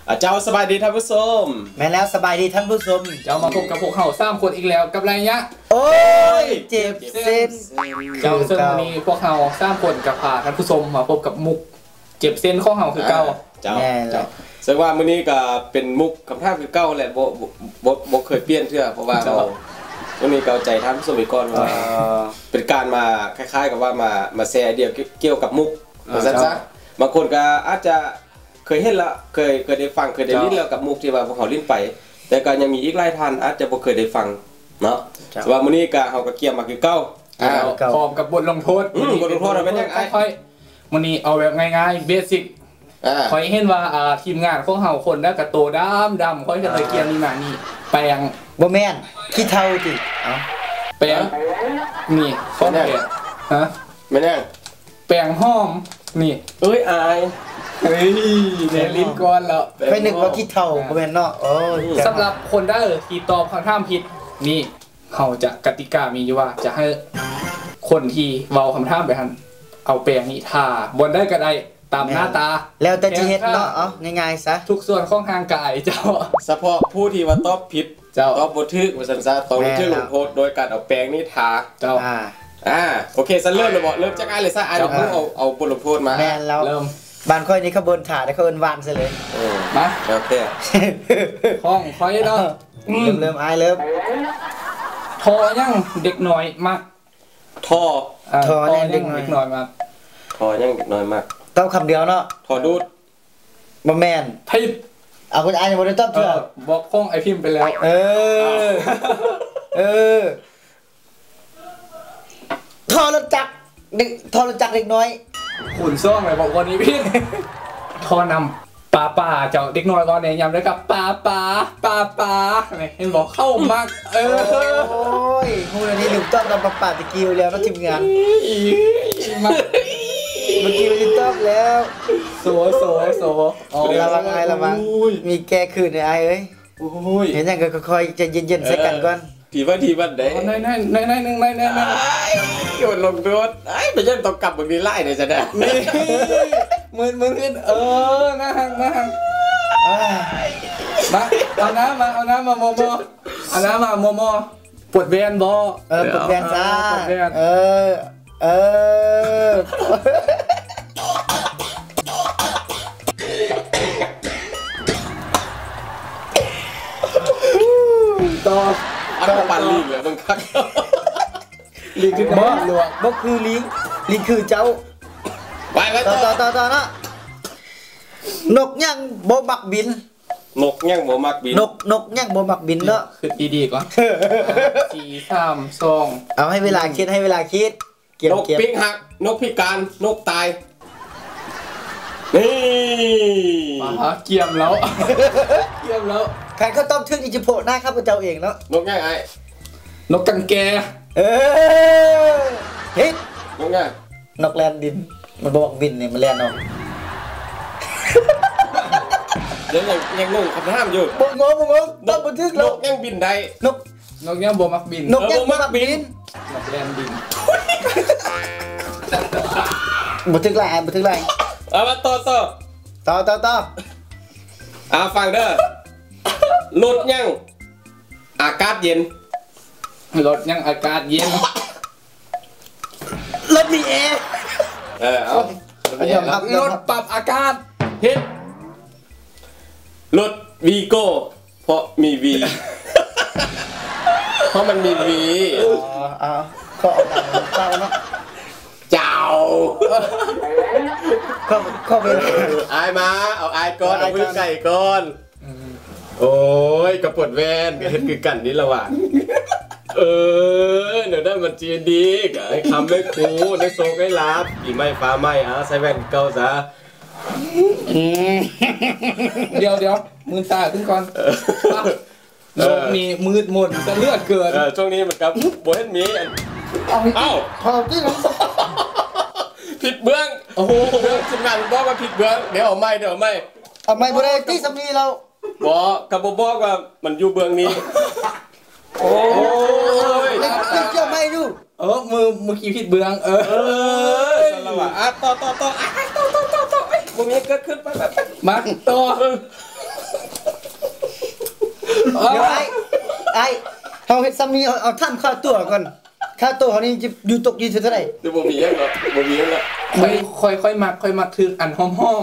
เจ้าสบายดีท่านผู้ชมแม่แล้วสบายดีท่านผู้ชมเจ้ามาพบกับพวกเขา3 คนอีกแล้วกับไรเนี้ยโอ้ยเจ็บเส้นเจ้าซึ่งวันนี้พวกเขา3 คนกับพาท่านผู้ชมมาพบกับมุกเจ็บเส้นข้อเห่าคือเก่าเจ้าซึ่งว่ามื้อนี้ก็เป็นมุกคำถามคือเก่าแหละบ่เคยเปลี่ยนเทื่อเพราะว่าวันนี้เกาใจท่านผู้ชมอีกก่อนว่าเป็นการมาคล้ายๆกับว่ามาแชร์ไอเดียเกี่ยวกับมุกซั่นซะบางคนก็อาจจะเคยเห็นละเคยได้ฟังเคยได้ยินแล้วกับมุกที่ว่าพวกเขาลิ้นไปแต่ก็ยังมีอีกหลายท่านอาจจะบ่เคยได้ฟังเนาะแต่ว่ามื้อนี้ก็เฮาก็เกี่ยมมาคือเก่าพร้อมกับบทลงโทษบทลงโทษเป็นยังไงค่อยๆมื้อนี้เอาแบบง่ายๆเบสิกค่อยเห็นว่าทีมงานของเฮาคนแล้วก็โตดำค่อยจะไปเกี่ยมนี่มานี่แปลงบ่แม่นขี้เฒ่าติแปลงนี่ข้อแปลงฮะแม่นยังแปลงหอมนี่เอ้ยอายเฮ้ยเนี่ยลิ้นก้อนแล้วไปนึกว่าขี้เฒ่าบ่แม่นเนาะโอ้ยสำหรับคนได้ที่ตอบคำถามผิดนี่เขาจะกติกามีอยู่ว่าจะให้คนที่เว้าคำถามไปหั่นเอาแปรงนี้ทาบนได้ก็ได้ตามหน้าตาแล้วแต่จะเฮ็ดเนาะง่ายๆซะทุกส่วนของทางกายเจ้าเฉพาะผู้ที่ว่าตอบผิดเจ้าตอบบ่ถูกว่าซั่นซะต้องถูกลงโทษโดยการเอาแปรงนี้ทาเจ้าโอเคซะเริ่มเลยบ่เริ่มจากอ้ายเลยซะอ้ายเอาบทลงโทษมาแม่นแล้วเริ่มบ้านค่อยนี่เขาบนถาได้เขาเอิ้นวานซะเลยมาโอเคห้องค่อยเนาะเริ่มอ้ายเริ่มทอยังเด็กน้อยมากทอยังเด็กน้อยมากทอยังเด็กน้อยมากต้องคำเดียวเนาะทอดูดบ่แม่นผิดเอาคุณอ้ายบ่ได้ตอบถูกบอกห้องไอพิมพ์ไปแล้วทอรถจักรเด็กน้อยขุนซ่องเลยบอกวันนี้พี่ทอนำป่าเจ้าเด็กน้อยก่อนเนี่ยยำด้วยกับป่าเห็นบอกเข้ามากโอ้ยพูดอันนี้หนุ่มต้องนำป่าตะกี้แล้วนะทีมงานเมื่อกี้มันต้องแล้วโสระวังมีแก้คืนในไอ้เอ้ยเห็นยังก็ค่อยจะเย็นๆใส่กันก่อนทีวันได้ในโยนลงโทษไปยังต้องกลับบางทีไล่เลยจะได้มือขึ้นนะฮังมาเอาน้ำมาโมปวดแวนบอปวดแวนจ้าต่อปั่นลิงเลยมึงคักลิงคือบ่คือลิงคือเจ้าไปต่อนะนกยังบ่มักบินนกยังบ่มักบินเนาะคือดีก่อน4 3 2 เอาให้เวลาคิดนกปิ้งหักนกพิการนกตายนี่มาเกี่ยมแล้วใครเขาต้มทึ่งอิจิโพะหน้าข้าพเจ้าเองแล้วนกยังไงนกกังแกเฮ้ยนกยังนกแลนดินมันบอกบินเนี่ยมันแลนเอาเดี๋ยวยังงงคำถามอยู่บ่งต้มบันทึกแล้วนกยังบินได้นกยังบ่มักบินนกยังบ่มักบินนกแลนดินบันทึกไรเอามาต่อฟังเด้อรถยังอากาศเย็นรถมีแอร์รถปรับอากาศเฮ็ดรถวีโก้เพราะมีวีเพราะมันมีวีก็เอาเนาะเจ้าก็ไปอายมาเอาอายก่อนเอามือไก่ก่อนโอ้ยกระปวดแวนก็เฮ็ดคือกันนี่ละว่ะเดี๋ยวได้มันจีนดีไอ้คำไม่คูได้โซกให้รับอีไม่ฟ้าไม่ใส่แว่นเก่าซะเดี๋ยวมือตาขึ้นก่อนโลกมีมืดมนจะเลือดเกินช่วงนี้เหมือนกับโบเฮนมีพอที่น้องผิดเบื้องโอ้โหทีมงานบอกว่าผิดเบื้องเดี๋ยวเอาไม่บ่ได้ที่สามีเราบอกกับบอกว่ามันอยู่เบื้องนี้โอ้ยเกี่ยวไม่ดูมือกี้ผิดเบื้องสละวะต่อมึงนี้เกิดขึ้นไปมาต่อเดี๋ยวไอ้เขาเฮ็ดซ้ำนี้เอาท่านค่าตัวก่อนค่าตัวเขานี่จะอยู่ตกอยู่เท่าไหร่เดี๋ยวบ่มียังหรอกบ่มียังหรอกค่อยมักถึงอันหอม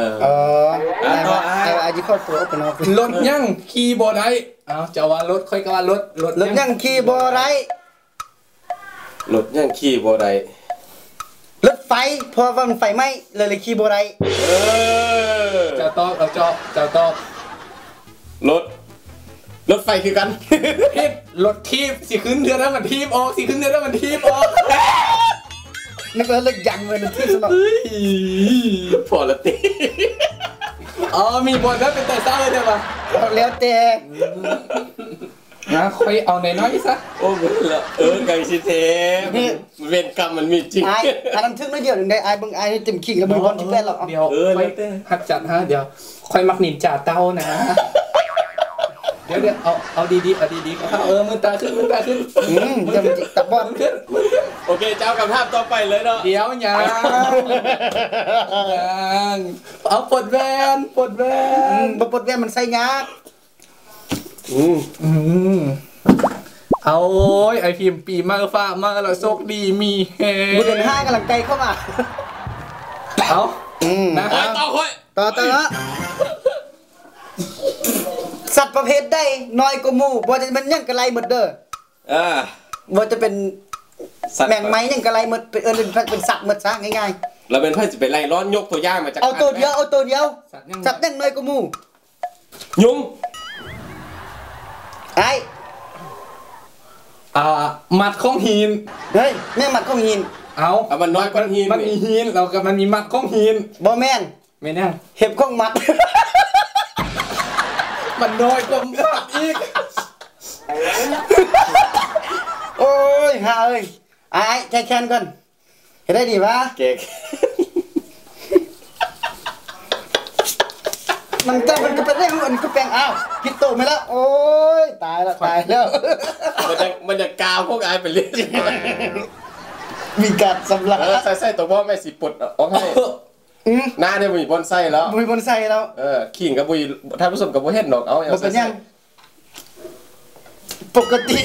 ไอ้จะเข้าตัวเป็นเอารถยังขี่บ่ได้เอาจะว่ารถค่อยก็ว่ารถรถยังขี่บ่ได้รถยังขี่บ่ได้รถไฟพอว่ามันไฟไหม้เลยขี่บ่ได้จะตอบจะตอบรถไฟคือกันทิปรถทีบสิขึ้นเดือนแล้วมันทีบออกสิขึ้นเดือนแล้วมันทีบออกนึกว่าเลิกยังเลยที่สนอพอละติอ๋อมีบทแล้วเป็นแต่เศร้าเลยใช่ปะแล้วแต่นะค่อยเอาในน้อยซะโอ้เบิ่งละไก่สิเทเวรกรรมมันมีจริงไอ้อันนั้นทึกไม่เดียวหนึ่งได้ไอ้เบิ่งไอ้เต็มขี้แล้วมึงบอลที่แป้นหรอกเดี๋ยวค่อยหัดจัดฮะเดี๋ยวค่อยมักนินจ่าเต้านะเดี๋ยวเอาดีมือตาขึ้นจะตับบอลขึ้นโอเคเจ้ากับภาพต่อไปเลยเนาะเดี๋ยวยังเอาปลดแวนบปลดแว่นมันใส่ยากเอาไอพิมปีมาฟ้ามาแล้วโชคดีมีเฮบุญเดือน5กำลังไกลเข้ามาเอานะต่อค่อยต่อสัตว์ประเภทใดน้อยกว่าหมู่บ่จะเป็นยังกระไรหมดเด้อบ่จะเป็นแมงไม้ยังกระไรหมดเป็นสัตว์หมดซะง่ายๆเราเป็นเพื่อนจะไปไล่ร้อนยกตัวอย่างมาจากเอาตัวเดียวสัตว์ยังน้อยกว่าหมู่ยุงไอ้มัดของหินเฮ้ยแม่มัดของหินเอามันน้อยกว่าหินมันมีหินเรากับมันมีมัดของหินบ่แม่นไม่แน่เห็บของมัดมันน้อยกว่ามัดอีกโอ้ยฮะเอ้ยไอ้แค่ก่อนเห็นได้ดีปะเก๊กมันก็เป็นเรื่องมันก็แปลงอ้าวพิษโตไม่แล้วโอ้ยตายแล้วมันจะกาวพวกไอ้ไปเรื่อยมีการสำลักใส่ตัวบ่ไม่สิปดเอาให้หน้าเนี่ยมีบอนไส้แล้วมีบอนไส้แล้วขิงกับบุยท่านผู้ชมกับบุเฮ็ดหนอกเอาเป็นยังปกติ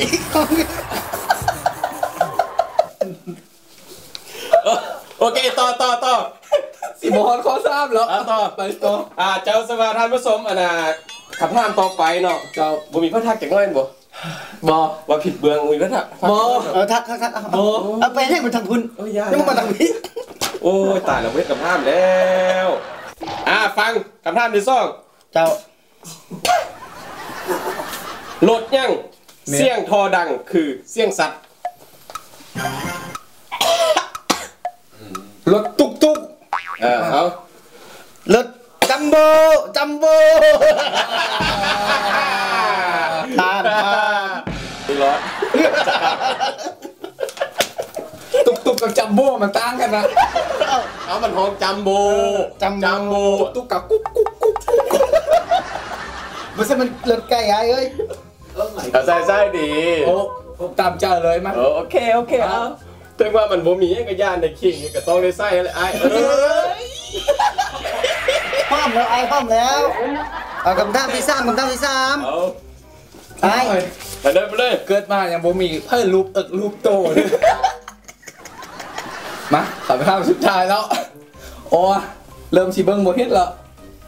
โอเคต่อสิบอนข้อ3แล้วต่อไปต่อเจ้าสวัสดิ์ท่านผู้ชมคำถามต่อไปเนาะเจ้าบุมีพระทักจังน้อยบ่ว่าผิดเบืองมีพระทักทักเอาไปให้มันทางคุณยังมาทางนี้โอ้ยตายแล้วเวทกับท่ามแล้วฟังกับท่ามที่ซ่องเจ้ารถยังเสียงทอดังคือเสียงสัตว์รถตุกเอารถจัมโบ้ทานนี่รถตุกกับจัมโบ้มันต่างกันนะเอามันห้องจัมโบ้ตุกกับกุ๊กมันจะมันรถไก่เอ้ยใช่ดีโอ้ตามเจ้าเลยมั้ยโอเคเอาถึงว่ามันบ่มีก็ย่านในขิงก็ต้องได้ใส่อะไรห้อมแล้วเอาคำถามที่3 ไปเลยเกิดมาอย่างบ่มีเพิ่นรูปโตเลยมาคำถามสุดท้ายแล้วโอ้เริ่มสิเบิ่งบ่เฮ็ดแล้ว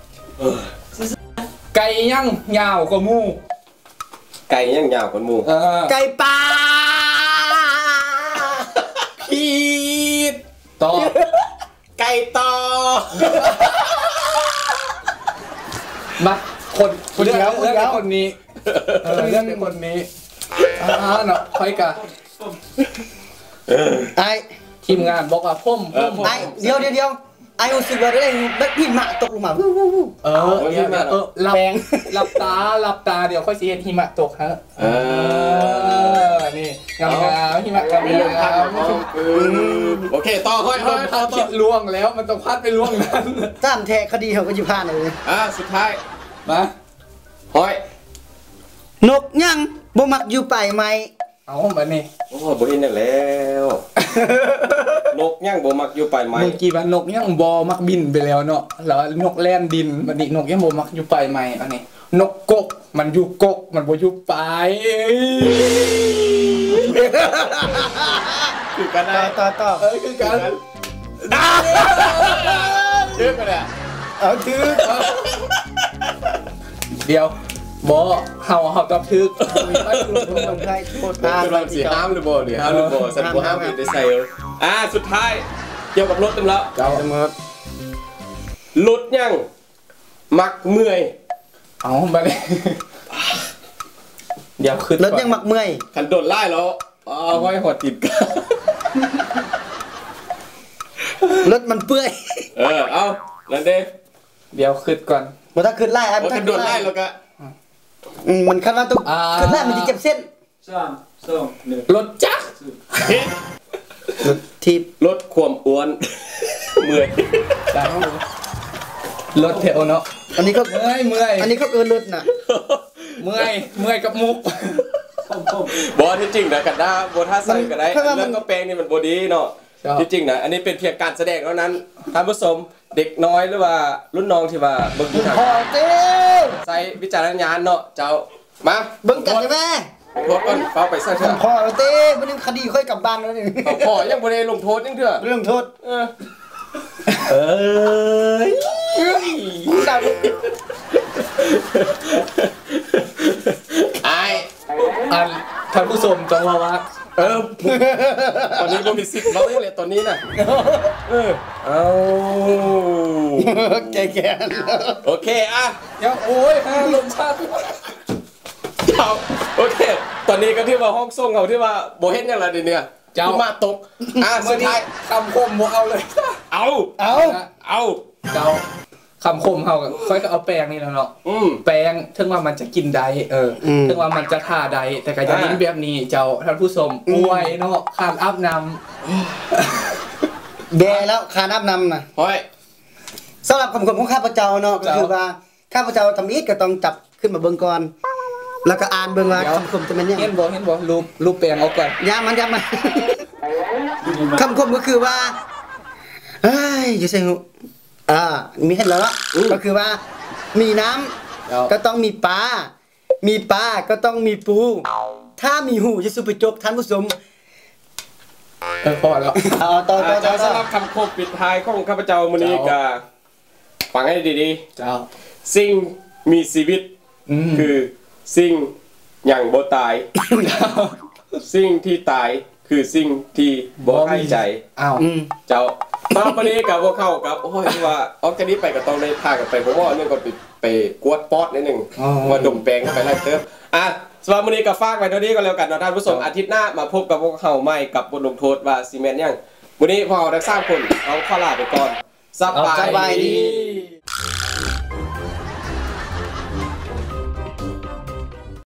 ไก่ย่างยาวกว่าหมูไก่ย่างยาวกว่าหมูไก่ป่าผิดต่อไก่ต่อมาคนเดียวคนนี้เรื่องคนนี้เนาะค่อยกะไอ้ทีมงานบอกว่าพ่มไอ้เดี๋ยวไอ้รู้สึกว่าได้แบบหิมะตกลงมาหลับตาเดี๋ยวค่อยสิเห็นหิมะตกฮะนี่งามหิมะงามโอเคต่อค่อยคิดล่วงแล้วมันต้องพัดไปล่วงนั้นตามแท้คดีเขาก็อยู่ผ่านเลยสุดท้ายมาห้อยนกยังบ่มักอยู่ป่ายไม้เอาบัดนี้โอ้บ่เห็นอย่างแล้วนกย่างบ่มักอยู่ปลายไม้เมื่อกี้ว่านกยังบ่มักบินไปแล้วเนาะแล้วนกแล่นดินบัดนี้นกยังบ่มักอยู่ปลายไม้อันนี้นกกกมันอยู่กกมันบ่อยู่ปลายคือกันได้ต่อคือกันเชื่อกันแหละเอาถือเดี๋ยวบ่เฮาตอบถึกมีไปลงคนไทยโคตรตาเราสิห้ามหรือบ่นี่ห้ามหรือบ่สันบ่ห้ามได้ใส่สุดท้ายเกี่ยวกับรถเต็มแล้วเจ้าเสมอรถยังมักเมื่อยเอาบัดนี้เดี๋ยวขึ้นรถยังมักเมื่อยคันโดนไล่แล้วเอาไว้หดติดกันรถมันเปื่อยเอานั่นเด้เดี๋ยวขึ้นก่อนบ่ถ้าขึ้นไล่อ่ะคันโดนไล่แล้วก็มันคันว่าต้องขึ้นไล่มันสิเก็บเส้น 3 2 1 รถจักรรถทีบรถความอ้วน เมื่อยจ้ารถเทโอเนาะอันนี้ก็เมื่อยอันนี้ก็เกินรถน่ะเมื่อยกับมุกบอที่จริงนะกันด้าบอท่าใส่ก็ได้เรื่องก็แปลงนี่มันบอดีเนาะที่จริงนะอันนี้เป็นเพียงการแสดงเท่านั้นท่านผู้ชมเด็กน้อยหรือว่ารุ่นน้องที่ว่าเบิ่งอยู่ทางพอเต้ใส่วิจารณญาณเนาะเจ้ามาเบิ่งกันใช่ไหมโทษก่อนเฝ้าไปซะเถอะพอเต้บ่นึงคดีค่อยกลับบ้านแล้วนี่พ่อยังบ่ได้ลงโทษยังเถอะเรื่องโทษเอ้ยดาวไอ้อันท่านผู้ชมต้องว่าตอนนี้บ่มีสิทธิ์เว้าอย่างเลยตอนนี้น่ะเอาแก่โอเคอ่ะเดี๋ยวโอ้ยลมชาติเอาโอเค ตอนนี้ก็ที่ว่าห้องส่งเขาที่ว่าโบเห็นอย่างไรเดี๋ยวนี้เจ้ามาตกสุดท้ายคำคมบ่เอาเลยเอาเอาเจ้าคำคมเฮาก็ค่อยก็เอาแปรงนี่แล้วเนาะแปรงถึงว่ามันจะกินได้ถึงว่ามันจะทาได้แต่ก็อย่าลิ้นแบบนี้เจ้าท่านผู้ชมอวยเนาะคานอัพนแย่แล้วคานับนำน่ะเฮ้ยสำหรับคำคมของข้าพเจ้าเนาะก็คือว่าข้าพเจ้าทำอีกก็ต้องจับขึ้นมาเบิ่งก่อนแล้วก็อ่านเบิ่งว่าคำคมจะเป็นยังำเห็นบ่รูปแปรงเอาก่อนยามันคำคมก็คือว่าเฮ้ยอยู่ใส่หูมีเห็นแล้วก็คือว่ามีน้ำก็ต้องมีปลามีปลาก็ต้องมีปู ถ้ามีหูจะสุปจกท่านผู้ชมพอแล้วต่อสำหรับคำคมปิดท้ายของข้าพเจ้ามื้อนี้ก็ฟังให้ดีเจ้าๆสิ่งมีชีวิตคือสิ่งอย่างบ่ตาย สิ่งที่ตายคือสิ่งที่บ่ให้ใจอ้าวเจ้าตอนนี้กับพวกเข้ากับโอ้ยว่าออกจากนี้ไปก็ต้องได้พากันไปผมว่าเรื่องก่อนไปกวดป๊อดนิดนึงว่าดมแปลงไปไล่เติมสำหรับวันนี้ก็ฝากไว้เท่านี้ก็แล้วกันนะท่านผู้ชมอาทิตย์หน้ามาพบกับพวกเข้าใหม่กับบทลงโทษว่าซีเมนต์ยังวันนี้พวกเราได้สร้างคนเอาข้อลาไปก่อนสบายดี